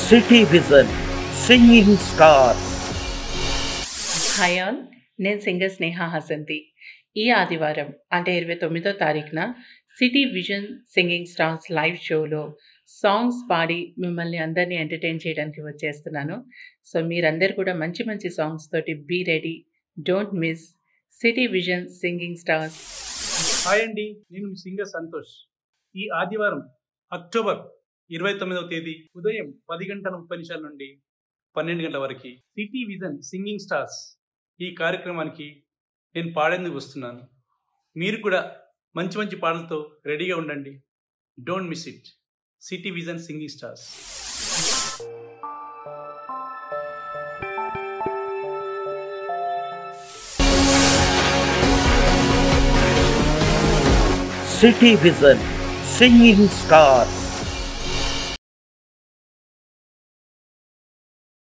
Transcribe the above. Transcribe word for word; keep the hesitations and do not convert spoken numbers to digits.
City Vision Singing Stars. Hi all, నేను singer Sneha Hasanthi. ఈ ఆదివారం అంటే ఇరవై తొమ్మిదో తారీఖున City Vision Singing Stars live షోలో సాంగ్స్ పాడి మిమ్మల్ని అందరినీ ఎంటర్టైన్ చేయడానికి వచ్చేస్తున్నాను. సో మీరందరూ కూడా మంచి మంచి సాంగ్స్ తోటి be ready, don't miss City Vision Singing Stars. Hi అండి, నేను మీ సింగర్ సంతోష్. ఈ ఆదివారం అక్టోబర్ ఇరవై తొమ్మిదవ తేదీ ఉదయం పది గంటల ముప్పై నిమిషాల నుండి పన్నెండు గంటల వరకు సిటీ విజన్ సింగింగ్ స్టార్స్ ఈ కార్యక్రమానికి నేను పాడేందుకు వస్తున్నాను. మీరు కూడా మంచి మంచి పాటలతో రెడీగా ఉండండి. Don't miss it. City Vision Singing Stars. City Vision Singing Stars.